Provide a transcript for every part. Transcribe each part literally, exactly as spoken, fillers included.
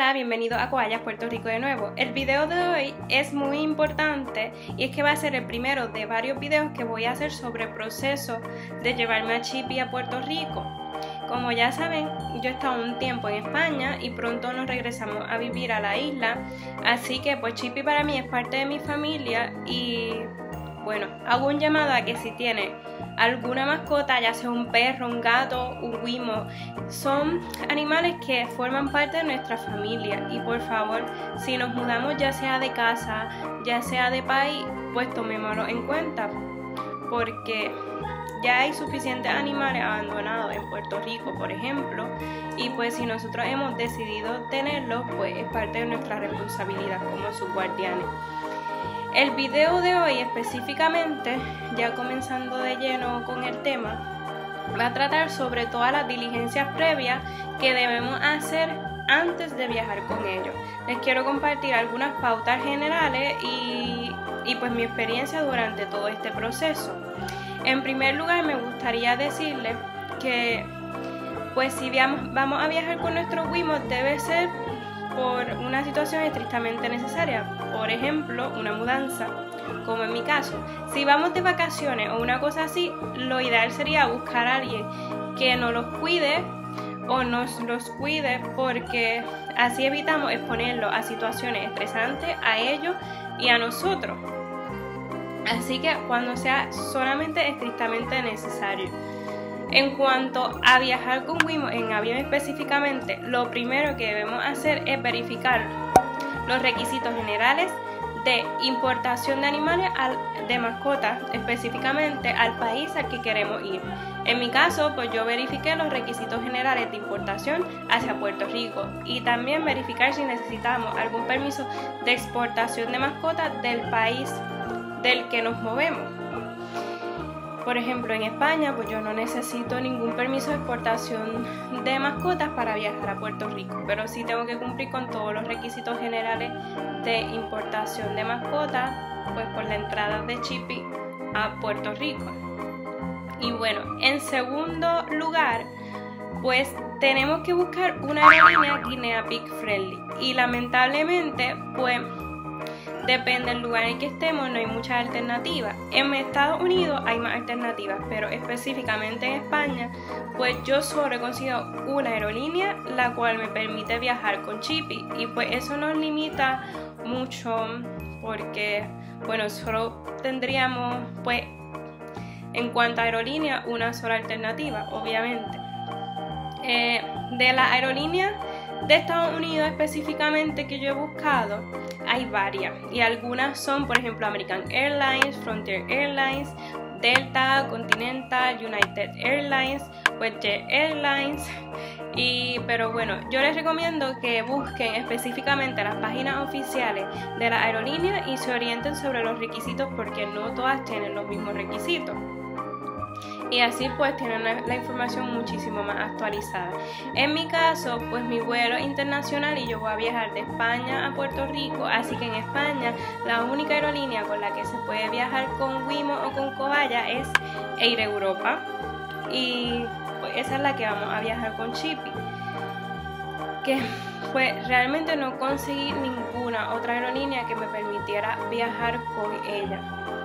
Hola, bienvenido a Cobayas, Puerto Rico de nuevo. El video de hoy es muy importante y es que va a ser el primero de varios videos que voy a hacer sobre el proceso de llevarme a Chippy a Puerto Rico. Como ya saben, yo he estado un tiempo en España y pronto nos regresamos a vivir a la isla, así que pues Chippy para mí es parte de mi familia y bueno, hago un llamado a que si tiene alguna mascota, ya sea un perro, un gato, un guimo, son animales que forman parte de nuestra familia y por favor, si nos mudamos ya sea de casa, ya sea de país, pues tomémoslo en cuenta porque ya hay suficientes animales abandonados en Puerto Rico, por ejemplo, y pues si nosotros hemos decidido tenerlos, pues es parte de nuestra responsabilidad como sus guardianes. El video de hoy específicamente, ya comenzando de lleno con el tema, va a tratar sobre todas las diligencias previas que debemos hacer antes de viajar con ellos. Les quiero compartir algunas pautas generales y, y pues mi experiencia durante todo este proceso. En primer lugar, me gustaría decirles que pues si vamos a viajar con nuestros guimos debe ser por una situación estrictamente necesaria, por ejemplo, una mudanza, como en mi caso. Si vamos de vacaciones o una cosa así, lo ideal sería buscar a alguien que nos los cuide o nos los cuide, porque así evitamos exponerlos a situaciones estresantes a ellos y a nosotros. Así que cuando sea solamente estrictamente necesario. En cuanto a viajar con guimos en avión específicamente, lo primero que debemos hacer es verificar los requisitos generales de importación de animales de mascotas, específicamente al país al que queremos ir. En mi caso, pues yo verifiqué los requisitos generales de importación hacia Puerto Rico y también verificar si necesitamos algún permiso de exportación de mascotas del país del que nos movemos. Por ejemplo, en España, pues yo no necesito ningún permiso de exportación de mascotas para viajar a Puerto Rico, pero sí tengo que cumplir con todos los requisitos generales de importación de mascotas, pues por la entrada de Chippy a Puerto Rico. Y bueno, en segundo lugar, pues tenemos que buscar una aerolínea Guinea Pig Friendly y lamentablemente, pues depende del lugar en que estemos, no hay muchas alternativas. En Estados Unidos hay más alternativas, pero específicamente en España, pues yo solo he conseguido una aerolínea la cual me permite viajar con Chippy y pues eso nos limita mucho porque, bueno, solo tendríamos pues en cuanto a aerolínea una sola alternativa, obviamente. Eh, de la aerolínea de Estados Unidos específicamente que yo he buscado, hay varias y algunas son, por ejemplo, American Airlines, Frontier Airlines, Delta, Continental, United Airlines, WestJet Airlines y pero bueno, yo les recomiendo que busquen específicamente las páginas oficiales de la aerolínea y se orienten sobre los requisitos porque no todas tienen los mismos requisitos. Y así pues tienen la información muchísimo más actualizada. En mi caso, pues mi vuelo es internacional y yo voy a viajar de España a Puerto Rico, así que en España la única aerolínea con la que se puede viajar con Wimo o con Cobaya es Air Europa y pues esa es la que vamos a viajar con Chippy, que pues realmente no conseguí ninguna otra aerolínea que me permitiera viajar con ella.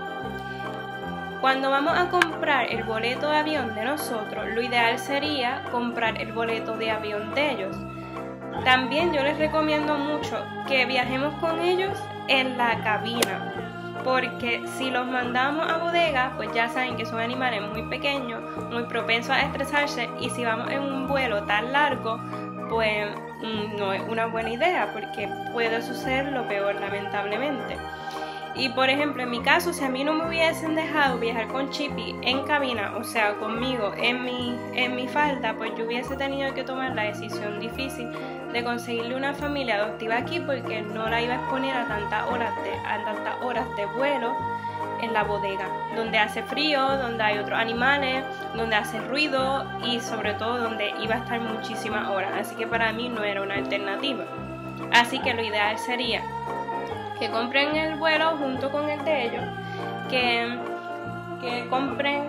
Cuando vamos a comprar el boleto de avión de nosotros, lo ideal sería comprar el boleto de avión de ellos. También yo les recomiendo mucho que viajemos con ellos en la cabina, porque si los mandamos a bodega, pues ya saben que son animales muy pequeños, muy propensos a estresarse y si vamos en un vuelo tan largo, pues no es una buena idea porque puede suceder lo peor lamentablemente. Y por ejemplo, en mi caso, si a mí no me hubiesen dejado viajar con Chippy en cabina, o sea, conmigo en mi, en mi falda, pues yo hubiese tenido que tomar la decisión difícil de conseguirle una familia adoptiva aquí porque no la iba a exponer a tantas horas de, a tantas horas de vuelo en la bodega, donde hace frío, donde hay otros animales, donde hace ruido y sobre todo donde iba a estar muchísimas horas. Así que para mí no era una alternativa. Así que lo ideal sería que compren el vuelo junto con el de ellos, que, que compren,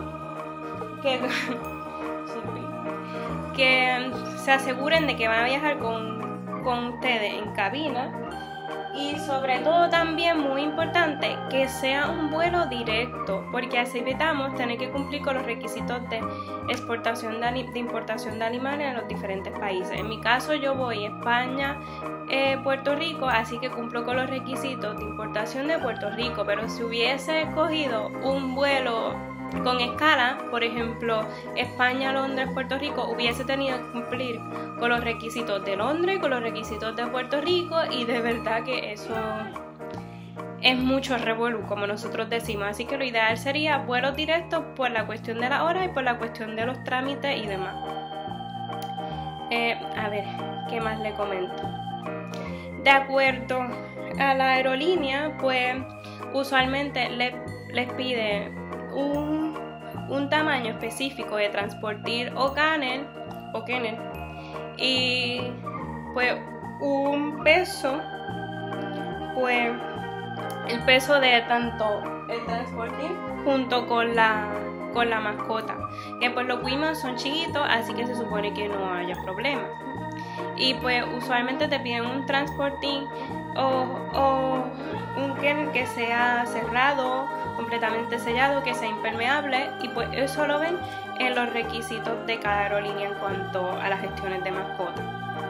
que, que se aseguren de que van a viajar con con ustedes en cabina. Y sobre todo también muy importante que sea un vuelo directo, porque así evitamos tener que cumplir con los requisitos de exportación de, de importación de animales en los diferentes países. En mi caso yo voy a España, eh, Puerto Rico, así que cumplo con los requisitos de importación de Puerto Rico, pero si hubiese escogido un vuelo con escala, por ejemplo, España, Londres, Puerto Rico, hubiese tenido que cumplir con los requisitos de Londres, con los requisitos de Puerto Rico, y de verdad que eso es mucho revolú, como nosotros decimos. Así que lo ideal sería vuelos directos por la cuestión de la hora y por la cuestión de los trámites y demás. Eh, a ver, ¿qué más le comento? De acuerdo a la aerolínea, pues usualmente le, les pide Un, un tamaño específico de transportir o kennel, o kennel y pues un peso, pues el peso de tanto el transportir junto con la con la mascota, que pues los Pumas son chiquitos, así que se supone que no haya problema. Y pues usualmente te piden un transporting o, o un kennel que sea cerrado, completamente sellado, que sea impermeable, y pues eso lo ven en los requisitos de cada aerolínea en cuanto a las gestiones de mascota.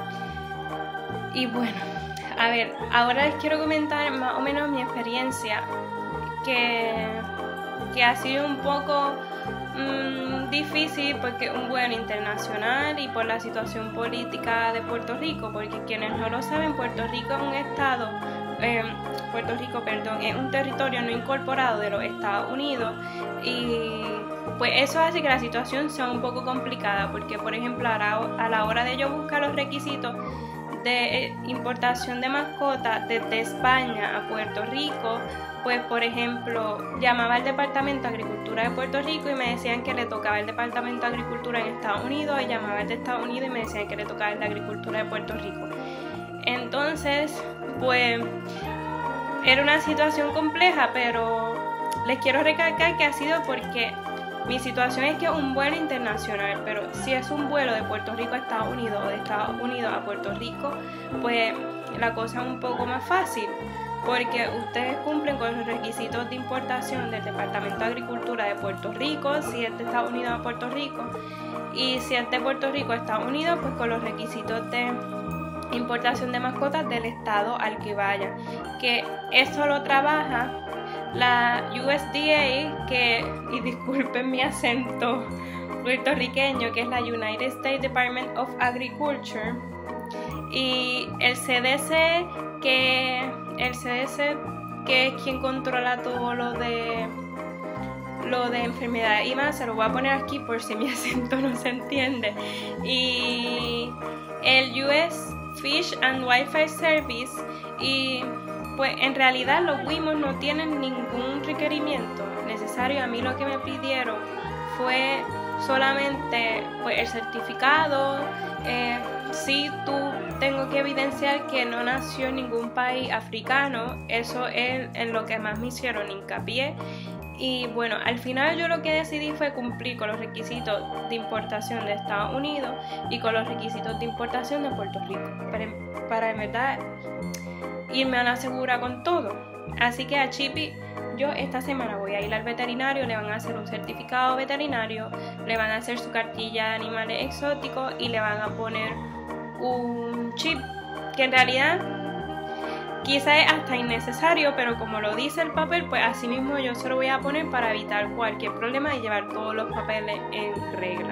Y bueno, a ver, ahora les quiero comentar más o menos mi experiencia, que, que ha sido un poco mmm, difícil porque es un vuelo internacional y por la situación política de Puerto Rico, porque quienes no lo saben, Puerto Rico es un estado Eh, Puerto Rico, perdón, es un territorio no incorporado de los Estados Unidos, y pues eso hace que la situación sea un poco complicada, porque por ejemplo a la, a la hora de yo buscar los requisitos de importación de mascotas desde España a Puerto Rico, pues por ejemplo llamaba al Departamento de Agricultura de Puerto Rico y me decían que le tocaba el Departamento de Agricultura en Estados Unidos, y llamaba al de Estados Unidos y me decían que le tocaba el de Agricultura de Puerto Rico. Entonces pues era una situación compleja, pero les quiero recalcar que ha sido porque mi situación es que es un vuelo internacional, pero si es un vuelo de Puerto Rico a Estados Unidos o de Estados Unidos a Puerto Rico, pues la cosa es un poco más fácil, porque ustedes cumplen con los requisitos de importación del Departamento de Agricultura de Puerto Rico, si es de Estados Unidos a Puerto Rico, y si es de Puerto Rico a Estados Unidos, pues con los requisitos de importación de mascotas del estado al que vaya, que eso lo trabaja la U S D A, que, y disculpen mi acento puertorriqueño, que es la United States Department of Agriculture, y el C D C, que el C D C que es quien controla todo lo de lo de enfermedades y más. Se lo voy a poner aquí por si mi acento no se entiende, y el U S Fish and Wildlife Service, y pues en realidad los W I M O no tienen ningún requerimiento necesario. A mí lo que me pidieron fue solamente pues el certificado, eh, sí tú tengo que evidenciar que no nació en ningún país africano, eso es en lo que más me hicieron hincapié. Y bueno, al final yo lo que decidí fue cumplir con los requisitos de importación de Estados Unidos y con los requisitos de importación de Puerto Rico, para, para en verdad irme a la segura con todo. Así que a Chippy yo esta semana voy a ir al veterinario, le van a hacer un certificado veterinario, le van a hacer su cartilla de animales exóticos y le van a poner un chip que en realidad quizá es hasta innecesario, pero como lo dice el papel, pues así mismo yo se lo voy a poner para evitar cualquier problema y llevar todos los papeles en regla.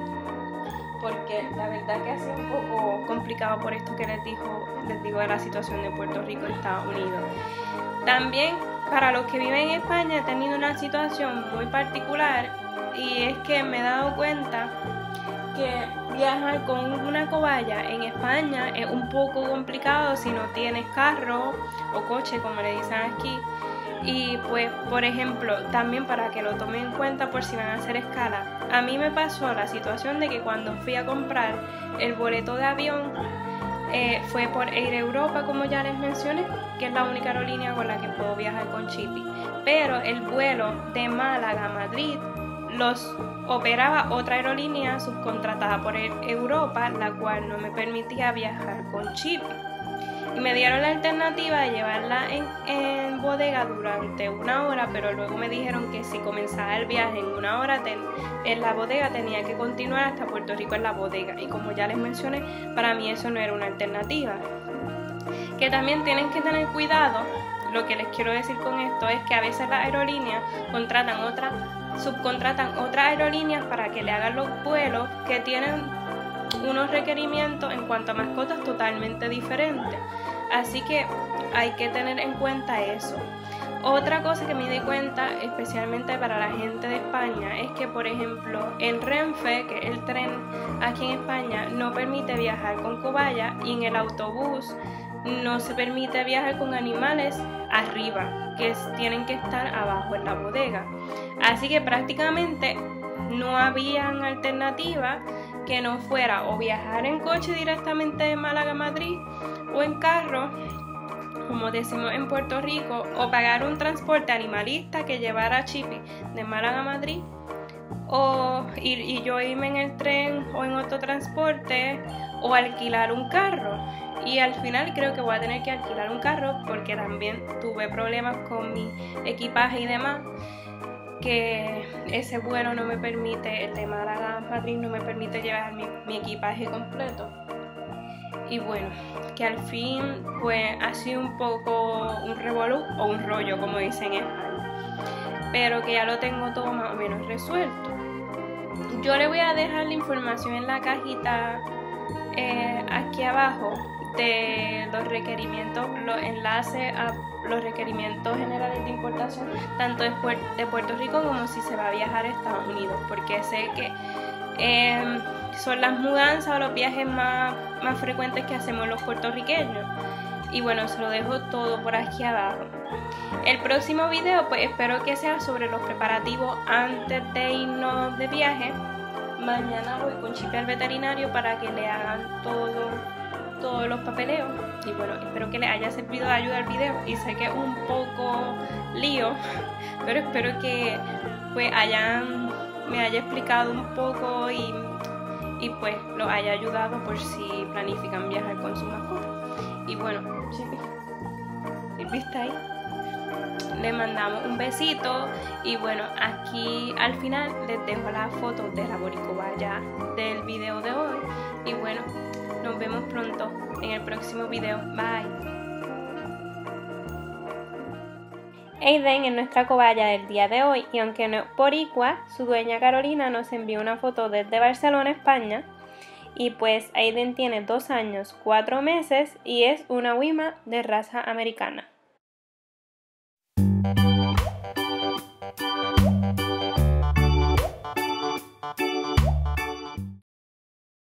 Porque la verdad que ha sido un poco complicado por esto que les digo, les digo de la situación de Puerto Rico y Estados Unidos. También para los que viven en España he tenido una situación muy particular, y es que me he dado cuenta que viajar con una cobaya en España es un poco complicado si no tienes carro o coche, como le dicen aquí. Y pues, por ejemplo, también para que lo tomen en cuenta por si van a hacer escala, a mí me pasó la situación de que cuando fui a comprar el boleto de avión, eh, fue por Air Europa, como ya les mencioné, que es la única aerolínea con la que puedo viajar con Chippy, pero el vuelo de Málaga a Madrid los operaba otra aerolínea subcontratada por Europa, la cual no me permitía viajar con Chippy. Y me dieron la alternativa de llevarla en, en bodega durante una hora, pero luego me dijeron que si comenzaba el viaje en una hora ten, en la bodega tenía que continuar hasta Puerto Rico en la bodega. Y como ya les mencioné, para mí eso no era una alternativa. Que también tienen que tener cuidado. Lo que les quiero decir con esto es que a veces las aerolíneas contratan otras, subcontratan otras aerolíneas para que le hagan los vuelos que tienen unos requerimientos en cuanto a mascotas totalmente diferentes. Así que hay que tener en cuenta eso. Otra cosa que me di cuenta, especialmente para la gente de España, es que, por ejemplo, el Renfe, que es el tren aquí en España, no permite viajar con cobaya, y en el autobús no se permite viajar con animales arriba, que es, tienen que estar abajo en la bodega. Así que prácticamente no habían alternativa que no fuera o viajar en coche directamente de Málaga a Madrid, o en carro, como decimos en Puerto Rico, o pagar un transporte animalista que llevara a Chippy de Málaga a Madrid, o ir, y yo irme en el tren o en otro transporte, o alquilar un carro. Y al final creo que voy a tener que alquilar un carro porque también tuve problemas con mi equipaje y demás, que ese vuelo no me permite, el de Málaga a Madrid no me permite llevar mi, mi equipaje completo. Y bueno, que al fin pues ha sido un poco un revolú o un rollo, como dicen en España, pero que ya lo tengo todo más o menos resuelto. Yo le voy a dejar la información en la cajita eh, aquí abajo de los requerimientos, los enlaces a los requerimientos generales de importación, tanto de, Puer de Puerto Rico como si se va a viajar a Estados Unidos, porque sé que eh, son las mudanzas o los viajes más, más frecuentes que hacemos los puertorriqueños. Y bueno, se lo dejo todo por aquí abajo. El próximo video pues espero que sea sobre los preparativos antes de irnos de viaje. Mañana voy con Chippy al veterinario para que le hagan todo, todos los papeleos. Y bueno, espero que les haya servido de ayuda el video. Y sé que es un poco lío, pero espero que pues hayan, me haya explicado un poco y, y pues los haya ayudado por si planifican viajar con su mascota. Y bueno, Chippy, ¿viste ahí? Le mandamos un besito. Y bueno, aquí al final les dejo la foto de la boricobaya del video de hoy. Y bueno, nos vemos pronto en el próximo video. Bye. Aiden es nuestra cobaya del día de hoy, y aunque no es boricua, su dueña Carolina nos envió una foto desde Barcelona, España. Y pues Aiden tiene dos años, cuatro meses y es una Wima de raza americana.